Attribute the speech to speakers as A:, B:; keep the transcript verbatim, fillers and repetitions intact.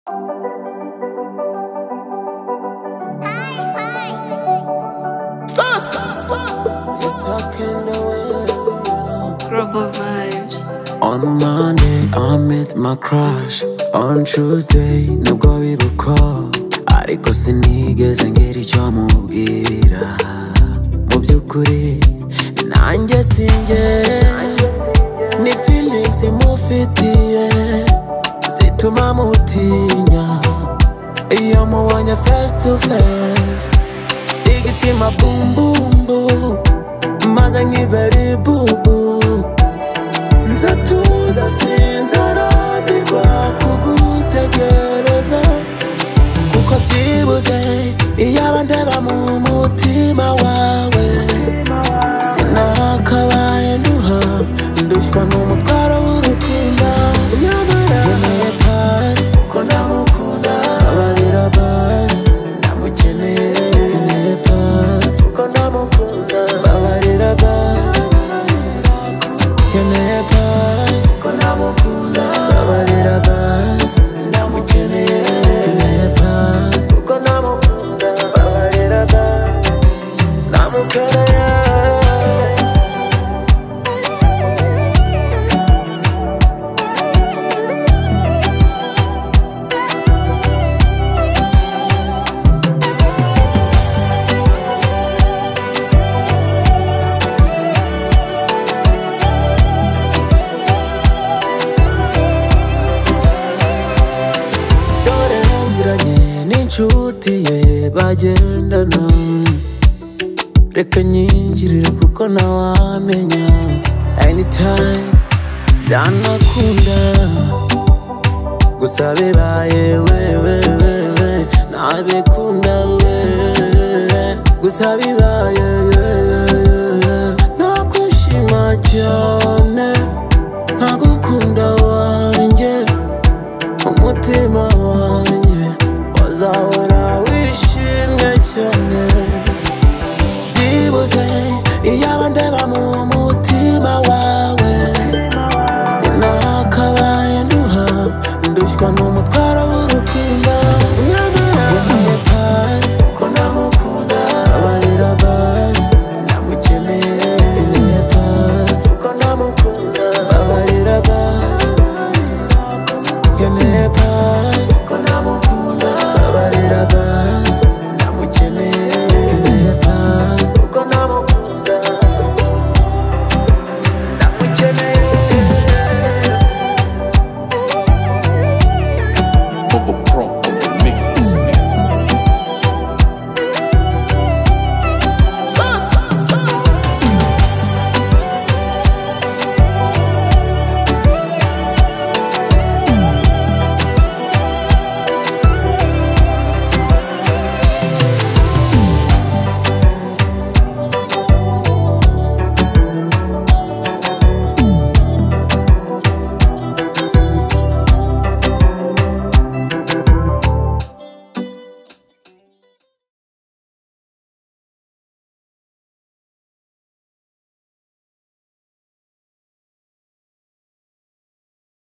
A: Grover vibes.
B: On Monday, I met my crush. On Tuesday, nibwo bibuko ariko sinigeze ngira icyo mubwira. Mu by'ukuri nanjye sinjye, ni feelings imufitiye zituma mutinya. Iyo mubonye face to face, igitima boom boom boom, maze nkibera ibubu. Nzatuza sinzarambirwa kugutegereza, kuko byibuze iyaba ndeba mu mutima wawe. Sinakabaye nduha, ndushywa n'umutwaro w'urukundo. Nyamara nkeneye pasi kuko ndamukunda, abarira basi ndamukeneye. Nkeneye pasi kuko ndamukunda, abarira basi nkeneye pasi kuko ndamukunda, abarira basi ndamukeneye. Nkeneye pasi kuko ndamukunda, abarira basi ndamukeneye. N'inshuti ye bagendana, reka nyinjirire kuko ntawamenya. Anytime byanakunda, gusa bibaye wewe wewe ntabikunda wewe, gusa bibaye wewe nakwishima cyane.